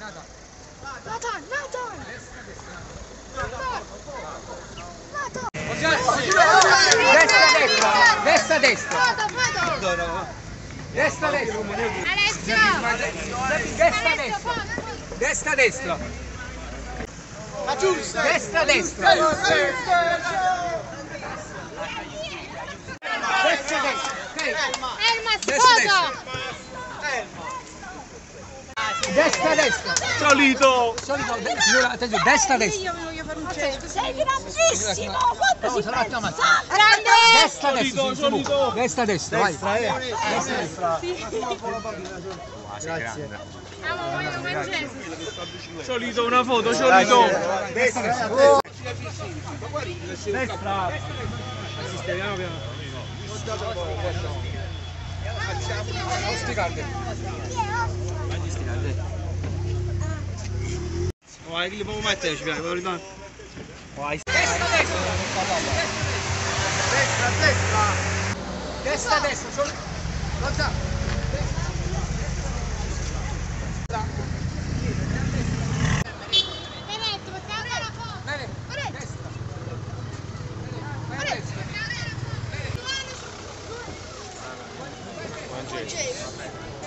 Nathan. Destra, destra. Destra, destra. Alessio! Destra, destra. Destra, destra. La giusta! Destra, destra. Destra, destra. Elmas, Destra, foto! Destra, destra. Solito! Solito, signora, attenzione, destra, destra. Io voglio fare un gesto. Sei grandissimo! Quanto si No, ma grande! destra, destra, Solito! destra, destra, vai. Destra, destra. Grazie. Amo, voglio fare un gesto. Solito, una foto, solito! Destra. Destra! Sistemiamo piano. Vai, che li può mettere, ci piace, verità? Vai. Destra, destra. Destra, destra! Destra, destra. Solo. Lotta. Benedetto, possiamo fare la foto? Bene. Destra. Bene, destra. Francesco.